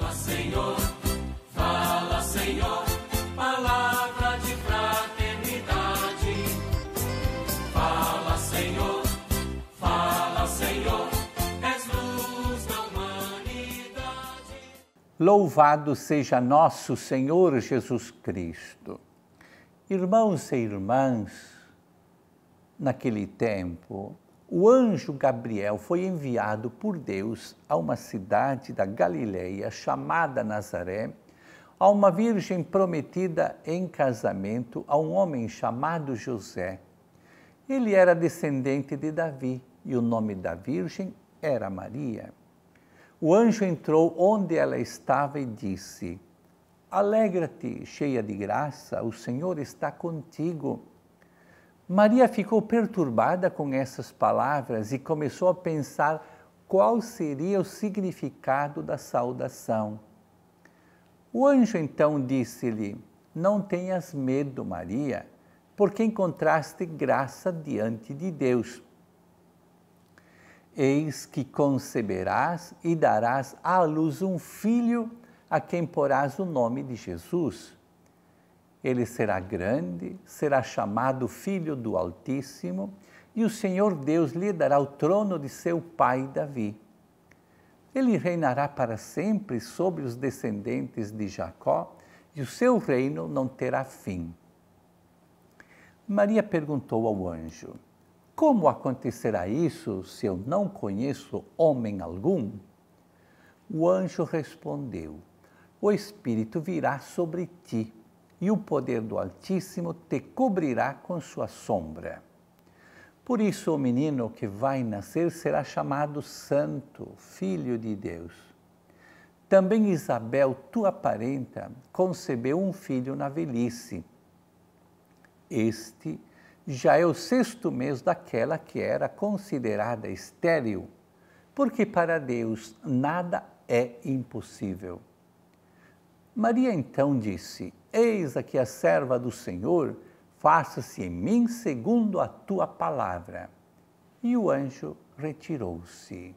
Fala, Senhor, palavra de fraternidade. Fala, Senhor, és luz da humanidade. Louvado seja nosso Senhor Jesus Cristo. Irmãos e irmãs, naquele tempo, o anjo Gabriel foi enviado por Deus a uma cidade da Galileia chamada Nazaré, a uma virgem prometida em casamento a um homem chamado José. Ele era descendente de Davi e o nome da virgem era Maria. O anjo entrou onde ela estava e disse: Alegra-te, cheia de graça, o Senhor está contigo. Maria ficou perturbada com essas palavras e começou a pensar qual seria o significado da saudação. O anjo então disse-lhe: Não tenhas medo, Maria, porque encontraste graça diante de Deus. Eis que conceberás e darás à luz um filho, a quem porás o nome de Jesus. Ele será grande, será chamado Filho do Altíssimo, e o Senhor Deus lhe dará o trono de seu pai Davi. Ele reinará para sempre sobre os descendentes de Jacó, e o seu reino não terá fim. Maria perguntou ao anjo: Como acontecerá isso se eu não conheço homem algum? O anjo respondeu: O Espírito virá sobre ti, e o poder do Altíssimo te cobrirá com sua sombra. Por isso o menino que vai nascer será chamado Santo, Filho de Deus. Também Isabel, tua parenta, concebeu um filho na velhice. Este já é o 6º mês daquela que era considerada estéril, porque para Deus nada é impossível. Maria então disse: Eis aqui a serva do Senhor, faça-se em mim segundo a tua palavra. E o anjo retirou-se.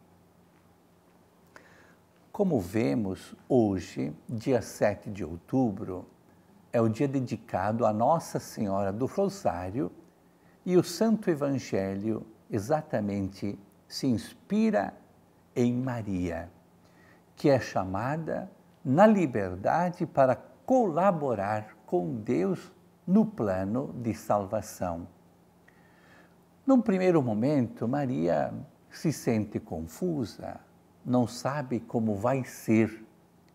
Como vemos, hoje, dia 7 de outubro, é o dia dedicado a Nossa Senhora do Rosário, e o Santo Evangelho exatamente se inspira em Maria, que é chamada na liberdade para colaborar com Deus no plano de salvação. Num primeiro momento, Maria se sente confusa, não sabe como vai ser,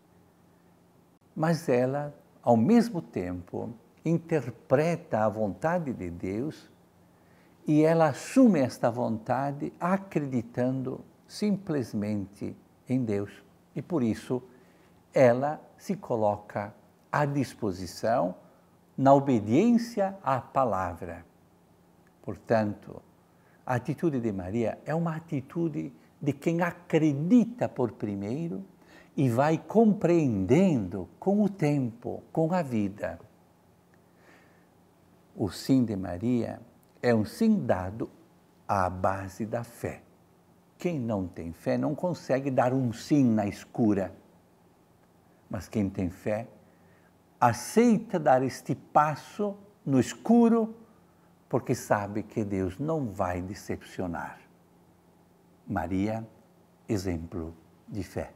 mas ela, ao mesmo tempo, interpreta a vontade de Deus e ela assume esta vontade acreditando simplesmente em Deus. E por isso, ela se coloca à disposição na obediência à palavra. Portanto, a atitude de Maria é uma atitude de quem acredita por primeiro e vai compreendendo com o tempo, com a vida. O sim de Maria é um sim dado à base da fé. Quem não tem fé não consegue dar um sim na escura. Mas quem tem fé aceita dar este passo no escuro, porque sabe que Deus não vai decepcionar. Maria, exemplo de fé.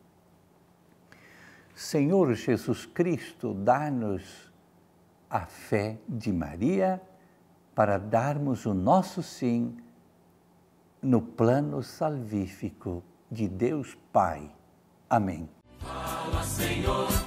Senhor Jesus Cristo, dá-nos a fé de Maria para darmos o nosso sim no plano salvífico de Deus Pai. Amém. Fala, Senhor.